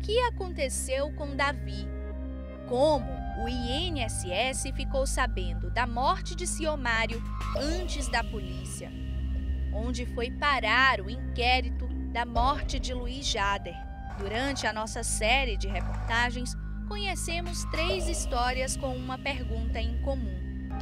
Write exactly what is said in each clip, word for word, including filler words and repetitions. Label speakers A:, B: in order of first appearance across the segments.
A: que aconteceu com Davi? Como o I N S S ficou sabendo da morte de Ciomário antes da polícia? Onde foi parar o inquérito da morte de Luiz Jader? Durante a nossa série de reportagens, conhecemos três histórias com uma pergunta em comum.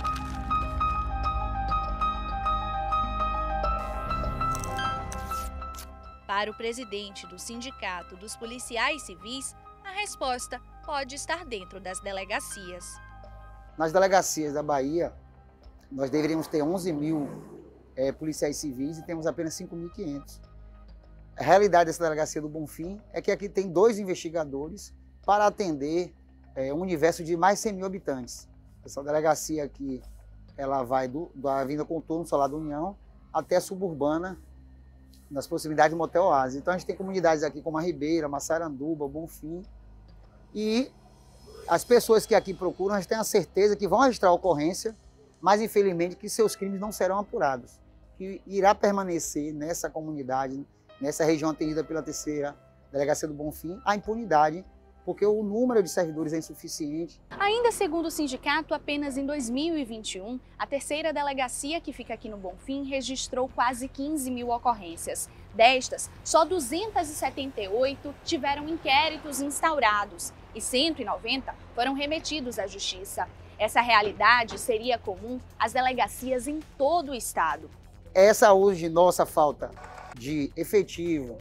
A: Para o presidente do Sindicato dos Policiais Civis, a resposta pode estar dentro das delegacias.
B: Nas delegacias da Bahia, nós deveríamos ter onze mil é, policiais civis e temos apenas cinco mil e quinhentos. A realidade dessa delegacia do Bonfim é que aqui tem dois investigadores para atender é, um universo de mais de cem mil habitantes. Essa delegacia aqui, ela vai do, da Avenida Contorno, Solar da União, até a suburbana, nas proximidades do Motel Oásis. Então a gente tem comunidades aqui como a Ribeira, Massaranduba, Bonfim. E as pessoas que aqui procuram, a gente tem a certeza que vão registrar a ocorrência, mas infelizmente que seus crimes não serão apurados. Que irá permanecer nessa comunidade, nessa região atendida pela terceira Delegacia do Bonfim, a impunidade, porque o número de servidores é insuficiente.
A: Ainda segundo o sindicato, apenas em dois mil e vinte e um, a terceira delegacia, que fica aqui no Bonfim, registrou quase quinze mil ocorrências. Destas, só duzentas e setenta e oito tiveram inquéritos instaurados e cento e noventa foram remetidos à Justiça. Essa realidade seria comum às delegacias em todo o estado.
B: Essa hoje nossa falta de efetivo,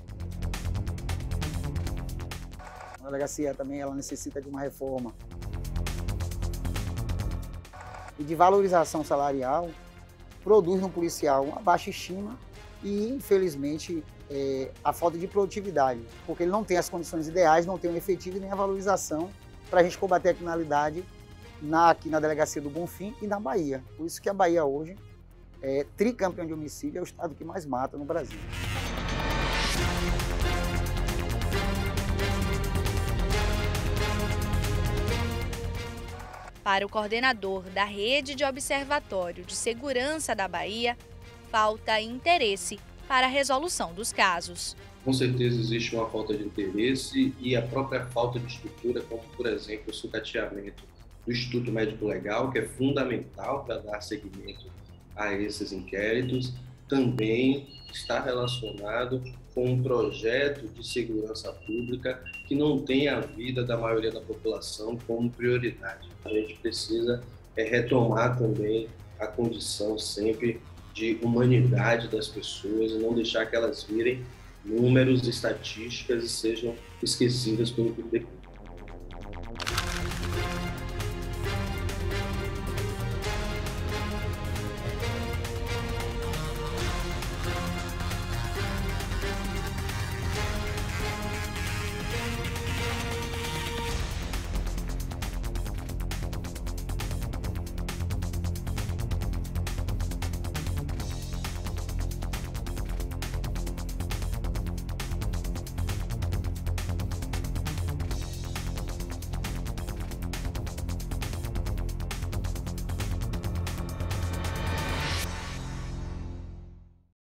B: a delegacia também ela necessita de uma reforma e de valorização salarial, produz no policial uma baixa estima e, infelizmente, é, a falta de produtividade, porque ele não tem as condições ideais, não tem o efetivo e nem a valorização para a gente combater a criminalidade na, aqui na delegacia do Bonfim e na Bahia. Por isso que a Bahia hoje é tricampeão de homicídio, é o estado que mais mata no Brasil.
A: Para o coordenador da Rede de Observatório de Segurança da Bahia, falta interesse para a resolução dos casos.
C: Com certeza existe uma falta de interesse e a própria falta de estrutura, como por exemplo o sucateamento do Instituto Médico Legal, que é fundamental para dar seguimento a esses inquéritos, também está relacionado com um projeto de segurança pública que não tem a vida da maioria da população como prioridade. A gente precisa é, retomar também a condição sempre de humanidade das pessoas e não deixar que elas virem números, estatísticas e sejam esquecidas pelo público.